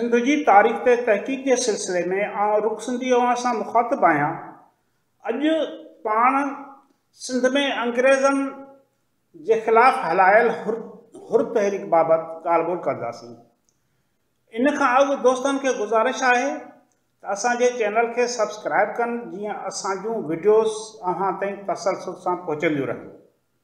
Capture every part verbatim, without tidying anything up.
सिंध की तारीख़ ते तहक़ीक़ के सिलसिले में आउं रुख सिंधी अवां सां मुखातिब आहियां। अॼु पाण सिंध में अंग्रेज़नि जे ख़िलाफ़ हलायल हुर हुर तहरीक बाबति ॻाल्हि ॿोल कंदासीं। इन खां अॻु दोस्तनि खे गुज़ारिश आहे त असांजे चैनल खे सब्सक्राइब कनि जीअं असां जूं वीडियोस अव्हां ताईं तसलसल सां पहुचंदियूं रहनि।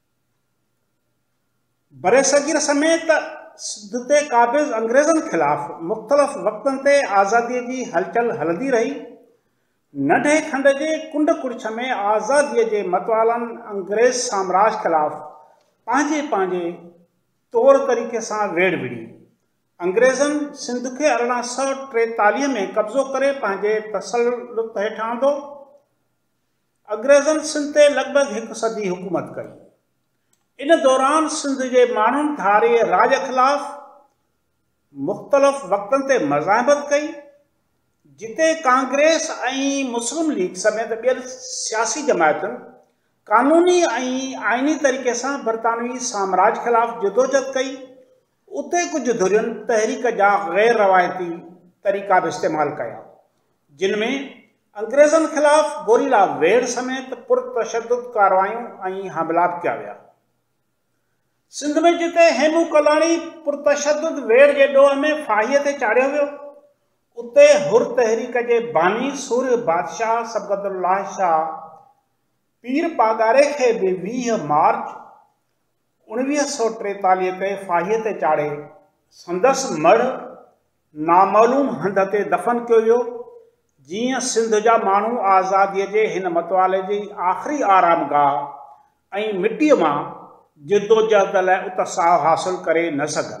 बरेसगीर समेत सिंध ते क़ाबिज़ अंग्रेज़नि ख़िलाफ़ मुख़्तलिफ़ वक़्तनि ते आज़ादीअ जी हलचल हलंदी रही। नंढे खंड जे कुंड कुड़िछ में आज़ादीअ जे मतवालनि अंग्रेज़ साम्राज ख़िलाफ़ पंहिंजे पंहिंजे तौर तरीक़े सां वेड़ विड़ी। अंग्रेज़नि सिंध खे अरिड़हं सौ टेतालीह में कब्ज़ो करे पंहिंजे तसल्लुत हेठि आंदो। अंग्रेज़नि सिंध ते लॻभॻि हिकु सदी हुकूमत कई। इन दौरान सिंध जे माण्हुनि धारे राज ख़िलाफ़ मुख़्तलिफ़ वक़्तनि ते मज़ाहिमत कई, जिते कांग्रेस ऐं मुस्लिम लीग समेत ॿियनि सियासी जमायतुनि क़ानूनी ऐं आइनी तरीक़े सां बरतानवी साम्राज ख़िलाफ़ जदोजहद कई। उते कुझु धुरियुनि तहरीक जा गैर रवायती तरीक़ा बि इस्तेमालु कया, जिन में अंग्रेज़नि ख़िलाफ़ गोरीला वेड़ समेत पुरतशद्दुद कार्रवायूं ऐं हमला कया विया। सिंध में जिते हेमू कलाणी पुरतशद्दुद वेड़ जे ॾोह में फाहीअ ते चाढ़ियो वियो, उते हुर तहरीक जे बानी सूर्य बादशाह सबक़तुल्लाह शाह पीर पागारे खे बि वीह मार्च उणिवीह सौ टेतालीह ते फाहीअ ते चाढ़े संदसि मढ़ नामालूम हंध ते दफ़न कयो वियो। जीअं सिंध जा माण्हू आज़ादीअ जे हिन मतवाले जी आख़िरी आरामगाह ऐं मिटीअ मां जिदोजहद लाइ उत्साह हासिल करे न सघनि।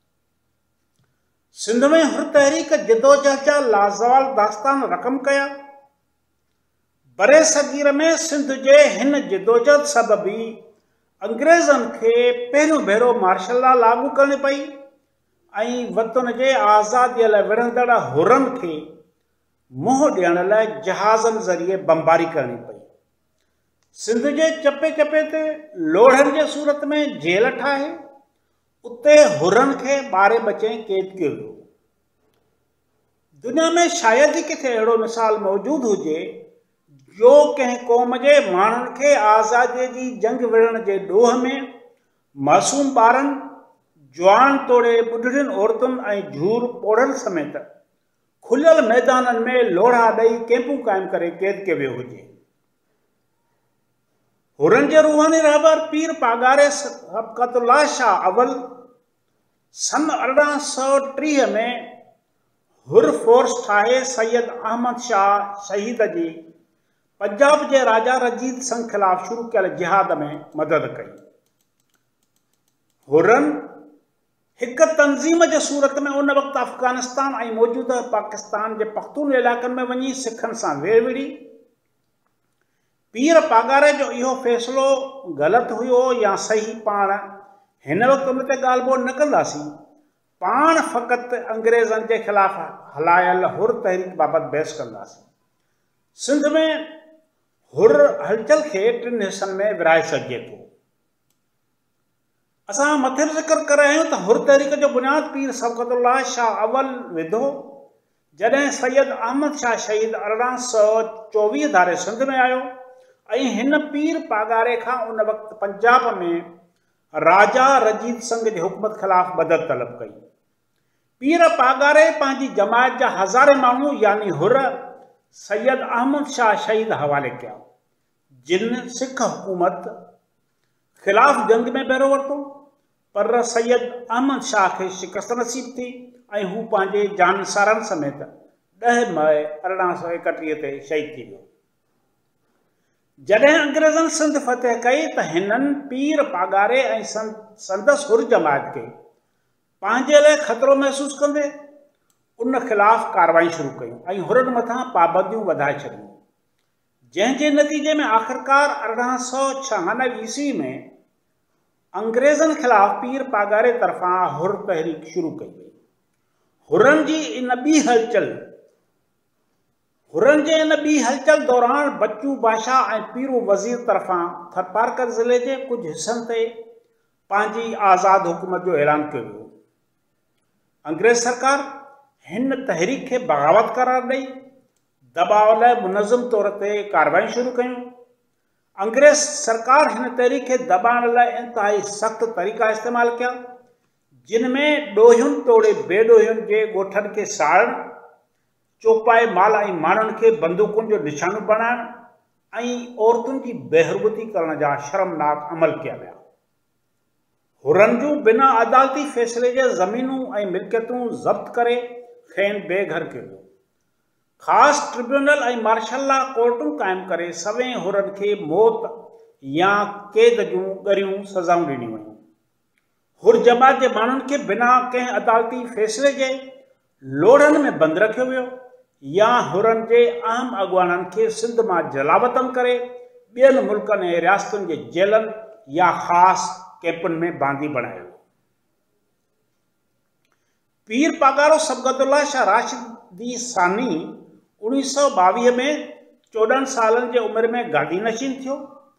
सिंध में हुर तहरीक जिदोजहद जा लाज़वाल दास्तान रक़म कया। बरे सगीर में सिंध जे हिन जिदोजहद सबबि अंग्रेज़नि खे पहिरियों भेरो मार्शल लॉ लागू करणी पई ऐं वतन जे आज़ादीअ लाइ विढ़ंदड़ हुरनि खे मुंहुं ॾियण लाइ जहाज़नि ज़रिए बमबारी करणी पई। सिंध जे चपे चपे ते लोढ़नि जे सूरत में जेल ठाहे उते हुरनि खे ॿारहें बचे क़ैद कयो वियो। दुनिया में शायदि ई किथे अहिड़ो मिसाल मौजूदु हुजे जो कंहिं क़ौम जे माण्हुनि खे आज़ादीअ जी जंग विढ़ण जे ॾोह में मासूम ॿारनि, जुआन तोड़े ॿुढड़ियुनि औरतुनि ऐं झूर पोड़नि समेत खुलियल मैदाननि में लोढ़ा ॾेई कैंपूं क़ाइमु करे क़ैद कयो वियो हुजे। हुरनि जे रूहानी रहबर पीर पागारे सबक़तुल्लाह शाह अवल सन अरिड़हं सौ टीह में हुर फोर्स ठाहे सैयद अहमद शाह शहीद जी पंजाब जे राजा रंजीत सिंह ख़िलाफ़ शुरू कयल जिहाद में मदद कई। हुरनि हिकु तंज़ीम जे सूरत में उन वक़्तु अफ़गानिस्तान ऐं मौजूदा पाकिस्तान जे पख्तून इलाइक़नि में वञी सिखनि सां वेड़ विड़ी। पीर पागारे जो इहो फ़ैसिलो ग़लति हुयो या सही, पाण हिन वक़्तु उन ते ॻाल्हि ॿोल न कंदासीं। पाण फ़क़ति अंग्रेज़नि जे ख़िलाफ़ हलायल हुर तहरीक बाबति बहस कंदासीं। सिंध में हुर हलचल खे टिनि हिसनि में विराए सघिजे थो। असां मथे ज़िक्र करे आहियूं त हुर तहरीक जो बुनियादु पीर सबक़तुल्लाह शाह अवल विधो जॾहिं सैयद अहमद शाह शहीद अरिड़हं सौ चोवीह धारे सिंध में आयो ऐं हिन पीर पागारे खां उन वक़्तु पंजाब में राजा रंजीत सिंह जे हुकूमत ख़िलाफ़ मदद तलब कई। पीर पागारे पंहिंजी जमायत जा हज़ारे माण्हू यानी हुर सैयद अहमद शाह शहीद हवाले कया, जिन सिख हुकूमत ख़िलाफ़ जंग में बहिरो वरितो, पर सैयद अहमद शाह खे शिकस्त नसीब थी ऐं हू पंहिंजे जानसारनि समेत ॾह मई अरिड़हं सौ एकटीह ते शहीद थी वियो। जॾहिं अंग्रेज़नि सिंध फ़तह कई त हिननि पीर पागारे ऐं संदसि हुर जमायत खे पंहिंजे लाइ ख़तरो महसूसु कंदे उन ख़िलाफ़ कार्रवाई शुरू कयूं ऐं हुरनि मथां पाबंदियूं वधाए छॾियूं, जंहिंजे नतीजे में आख़िरकार अरिड़हं सौ छहानवे ईस्वी में अंग्रेज़नि ख़िलाफ़ पीर पागारे तरफ़ां हुर तहरीक शुरू कई वई। हुरनि जी इन ॿी हलचल हुरनि जे इन ॿी हलचल दौरान बच्चू बादशाह ऐं पीरू वज़ीर तरफ़ां थरपारकर ज़िले जे कुझु हिसनि ते पंहिंजी आज़ाद हुकूमत जो ऐलान कयो वियो। अंग्रेज़ सरकार हिन तहरीक खे बग़ावत करार ॾेई दबाव लाइ मुनज़म तौर ते कार्रवाई शुरू कयूं। अंग्रेज़ सरकार हिन तहरीक खे दबाइण लाइ इंतहाई सख़्त तरीक़ा इस्तेमालु कया, जिन में ॾोहियुनि तोड़े बेॾोहियुनि जे ॻोठनि खे साड़ण, चौपाए माल ऐं माण्हुनि खे बंदूकुनि जो निशानो बणाइण ऐं औरतुनि जी बेहरमती करण जा शर्मनाक अमल कया विया। हुरनि जूं बिना अदालती फ़ैसिले जे ज़मीनूं ऐं मिल्कियतूं ज़ब्त करे खेनि बेघर कयो वियो। ख़ासि ट्रिब्यूनल ऐं मार्शल लॉ कोर्टूं क़ाइमु करे सवें हुरनि खे मौत या क़ैद जूं ॻरियूं सज़ाऊं ॾिनियूं वयूं। हुर जमात जे माण्हुनि खे बिना कंहिं अदालती फ़ैसिले जे लोड़नि में बंदि रखियो वियो या हुरनि जे अहम अॻुवाननि खे सिंध मां जलावतन करे ॿियनि मुल्कनि ऐं रियासतुनि जे जेलनि या ख़ासि कैंपुनि में बांदी बणायो। पीर पागारो सबगतुल्लाह शाह राशिदी सानी उणिवीह सौ ॿावीह में चोॾहं सालनि जे उमिरि में गादी नशीन थियो।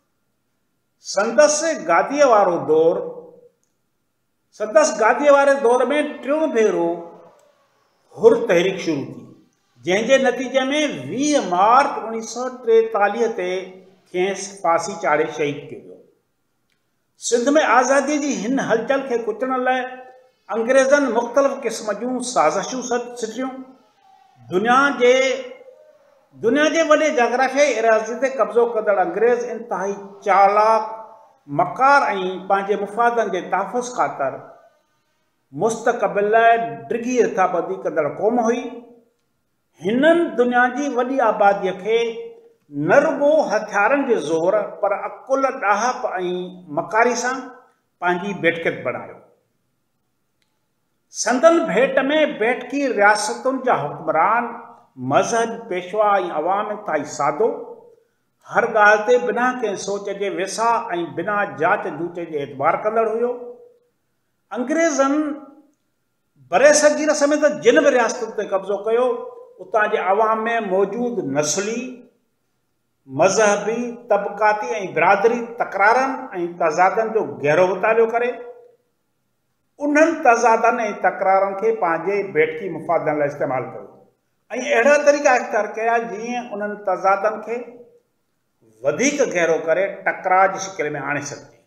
संदसि गादीअ वारो दौर संदसि गादीअ वारे दौर में टियों भेरो हुर तहरीक शुरू थी, जंहिंजे नतीजे में वीह मार्च उणिवीह सौ टेतालीह ते खेसि फांसी चाढ़े शहीद कयो वियो। सिंध में आज़ादीअ जी हिन हलचल खे कुचलण लाइ अंग्रेज़नि मुख़्तलिफ़ क़िस्म जूं साज़िशूं सिटियूं। दुनिया जे दुनिया जे वॾे जाग्राफियाई एराज़ी ते कब्ज़ो कंदड़ अंग्रेज़ इंतहाई चालाक, मकार ऐं पंहिंजे मुफ़ादनि जे तहफ़ुज़ ख़ातिर मुस्तक़बिल लाइ डिघी रिथाबंदी कंदड़ क़ौम हुई। हिननि दुनिया जी वॾी आबादीअ खे न रुॻो हथियारनि जे ज़ोर पर अकुल, ॾाहप ऐं मकारी सां पंहिंजी बेटकियत बणायो। संदन भेट में बैठकी रियासतुनि जा हुक्मरान, मज़हबी पेशवा ऐं अवाम इंतहाई सादो, हर ॻाल्हि ते बिना कंहिं सोच जे वेसा ऐं बिना जाच जूचे जे एतबार कंदड़ हुयो। अंग्रेज़नि बरे सगीर समेत जिन बि रियासतुनि ते कब्ज़ो कयो, उतां जे अवाम में मौजूद नस्ली, मज़हबी, तबक़ाती ऐं बिरादरी तकरारनि ऐं तज़ादनि जो गहरो मुतालियो करे उन्हनि तज़ादनि ऐं तकरारनि खे पंहिंजे बैठकी मुफ़ादनि लाइ इस्तेमालु कयो ऐं अहिड़ा तरीक़ा इख़्तियार कया जीअं उन्हनि तज़ादनि खे वधीक गहरो करे टकराअ जी शिकिल में आणे सघिजे,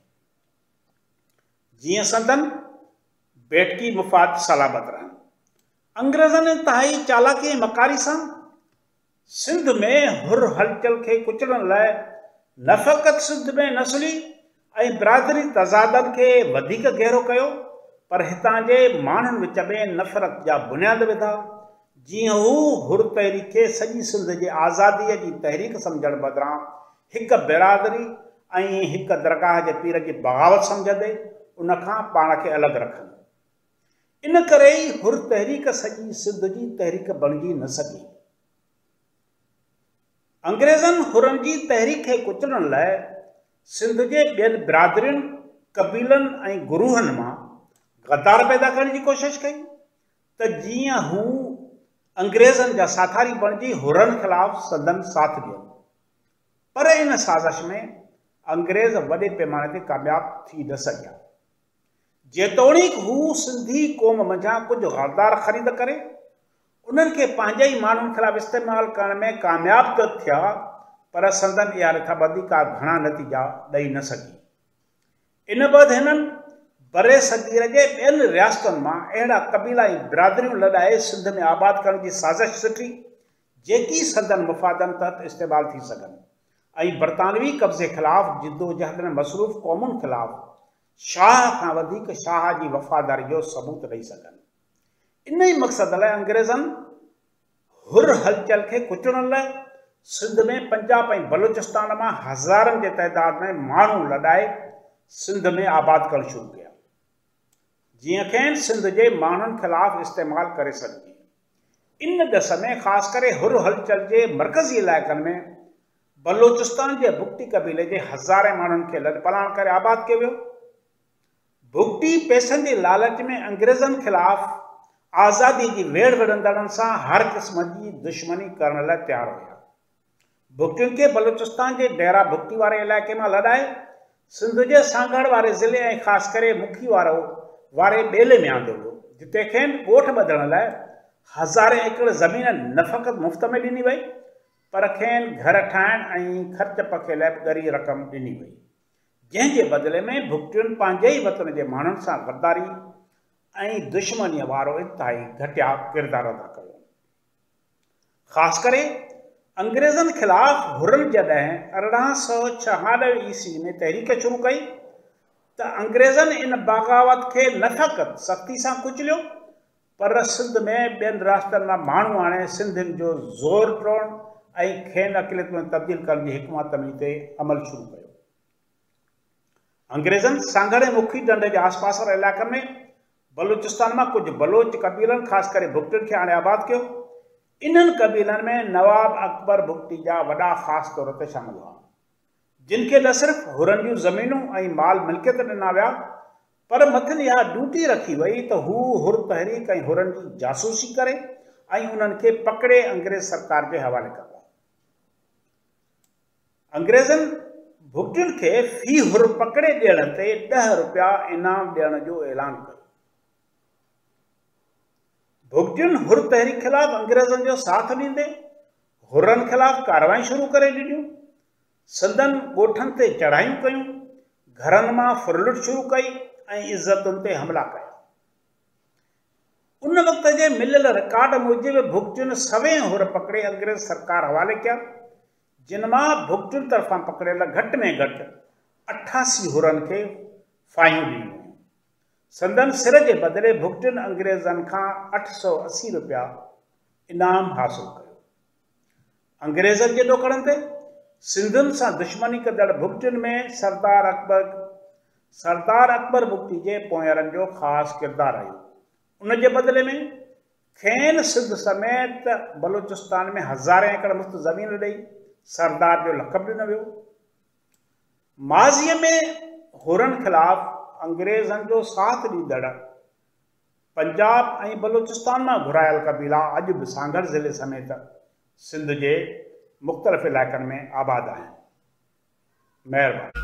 जीअं संदन बैठकी मुफ़ाद सलामत रहनि। अंग्रेज़नि इंतहाई चालाकी ऐं मकारी सां सिंध में हुर हलचल खे कुचलण लाइ न फ़क़ति सिंध में नस्ली ऐं बिरादरी तज़ादनि खे वधीक गहरो कयो, पर हितां जे माण्हुनि विच में नफ़रत जा बुनियाद विधा, जीअं हू हुर तहरीक खे सॼी सिंध जे आज़ादीअ जी तहरीक सम्झण बदिरां हिकु बिरादरी ऐं हिकु दरगाह जे पीर जी बग़ावत सम्झंदे उनखां पाण खे अलॻि रखनि। इन करे ई हुर तहरीक सॼी सिंध जी तहरीक बणिजी न सघी। अंग्रेज़नि हुरनि जी तहरीक खे कुचलण लाइ सिंध जे ॿियनि बिरादरियुनि, कबीलनि ऐं गुरूहनि मां गद्दार पैदा करण जी कोशिश कई त जीअं हू अंग्रेज़नि जा साथारी बणिजी हुरनि ख़िलाफ़ संदन साथ ॾियनि, पर इन साज़िश में अंग्रेज़ वॾे पैमाने ते कामयाब थी न सघिया। जेतोणीकि हू सिंधी क़ौम मंझां कुझु गद्दार ख़रीद करे उन्हनि खे पंहिंजे ई माण्हुनि ख़िलाफ़ इस्तेमालु करण में कामयाब त थिया, पर संदन इहा रिथाबंदी का घणा नतीजा ॾेई न सघी। इन बैदि हिननि बरे सगीर जे ॿियनि रियासतुनि मां अहिड़ा कबीला ऐं बिरादरियूं लॾाए सिंध में आबाद करण जी साज़िश सिटी जेकी संदन मुफ़ादनि तहत इस्तेमालु थी सघनि ऐं बरतानवी कब्ज़े ख़िलाफ़ जिद्दोजहद में मसरूफ़ क़ौमुनि ख़िलाफ़ शाह खां वधीक शाह जी वफ़ादारी जो सबूत ॾेई सघनि। इन ई मक़सद लाइ अंग्रेज़नि हुर हलचल खे कुचलण लाइ सिंध में पंजाब ऐं बलूचिस्तान मां हज़ारनि जे तइदाद में माण्हू लॾाए सिंध में आबाद करणु शुरू कया, जीअं खेनि सिंध जे माण्हुनि ख़िलाफ़ इस्तेमालु करे सघिजे। इन ॾस में ख़ासि करे हुर हलचल जे मरकज़ी इलाइक़नि में बलूचिस्तान जे बुगटी कबीले जे हज़ारे माण्हुनि खे लॾपलाण करे आबाद कयो वियो। बुगटी पैसनि जे लालच में अंग्रेज़नि ख़िलाफ़ आज़ादी जी वेड़ विढ़ंदड़नि सां हर क़िस्म जी दुश्मनी करण लाइ तयारु हुया। बुगटियुनि खे बलूचिस्तान जे डेरा बुगटी वारे इलाइक़े मां लॾाए सिंध जे सांगड़ वारे ज़िले ऐं ख़ासि करे मुखी वारो वारे ॿेले में आंदो वियो, जिते खेनि ॻोठ ॿधण लाइ हज़ारे एकड़ ज़मीन न फ़क़ति मुफ़्त में ॾिनी वई पर खेनि घर ठाहिण ऐं ख़र्च पखे लाइ ॻरी रक़म ॾिनी वई, जंहिंजे बदिले में भुगतियुनि पंहिंजे ई वतन जे माण्हुनि सां गद्दारी ऐं दुश्मनीअ वारो इंतिहाई घटिया किरदार अदा कयो। ख़ासि करे अंग्रेज़नि ख़िलाफ़ हुरन जॾहिं अरिड़हं सौ छहानवे ईस्वी में तहरीक शुरू कई त अंग्रेज़नि इन बग़ावत खे न फ़क़ति सख़्ती सां कुचलियो पर सिंध में ॿियनि रास्तनि मां माण्हू आणे सिंधियुनि जो ज़ोर टोड़ण ऐं खेनि अक़लियत में तब्दील करण जी हिकमत अमली ते अमल शुरू कयो। अंग्रेज़नि सांघड़े मुखी ढंढ जे आसपास वारे इलाइक़नि में बलूचिस्तान में कुछ बलोच कबीलन ख़ास करे भुगतियुनि खे आणे आबाद कियो। इन्हनि कबीलनि में नवाब अकबर भुगती जा वॾा ख़ासि तौर ते शामिल हुआ, जिन खे न सिर्फ़ हुरन जूं ज़मीनूं ऐं माल मिल्कियत ॾिना विया पर मथनि इहा ड्यूटी रखी वई त हू हुर तहरीक ऐं हुरन जी जासूसी करे ऐं उन्हनि खे पकड़े अंग्रेज़ सरकार जे हवाले कंदा। अंग्रेज़नि भुगतियुनि खे फी हुर पकड़े ॾियण ते ॾह रुपया इनाम ॾियण जो ऐलान कयो। भुगतियुनि हुर तहरीक ख़िलाफ़ अंग्रेज़नि जो साथ ॾींदे हुरन ख़िलाफ़ कार्रवाई शुरू करे ॾिनियूं, संदनि ॻोठनि ते चढ़ायूं कयूं, घरनि मां फुरलुट शुरू कई ऐं इज़तुनि ते हमला कया। उन वक़्त जे मिलियल रिकॉर्ड मूजिबि भुगतियुनि सवें हुर पकड़े अंग्रेज़ सरकार हवाले कया, जिन मां भुगतियुनि तरफ़ां पकड़ियल घटि में घटि अठासी हुरनि खे फायूं ॾिनियूं। संदन सिर जे बदिले भुगतियुनि अंग्रेज़नि खां अठ सौ असी रुपया इनाम हासिल कयो। अंग्रेज़नि जे ॾोकड़नि ते सिंधियुनि सां दुश्मनी कंदड़ भुगतियुनि में सरदार अकबर सरदार अकबर भुगती जे पोयरनि जो ख़ासि किरदारु रहियो। उन जे बदिले में खेनि सिंध समेत बलूचिस्तान में हज़ारे एकड़ मुफ़्त ज़मीन ॾेई सरदार जो लक़ब ॾिनो वियो। माज़ीअ में हुरन ख़िलाफ़ अंग्रेज़नि जो साथ ॾींदड़ पंजाब ऐं बलूचिस्तान मां घुरायल कबीला अॼु बि सांगड़ ज़िले समेत सिंध जे मुख़्तलिफ़ इलाइक़नि में आबाद आहिनि। महिरबानी।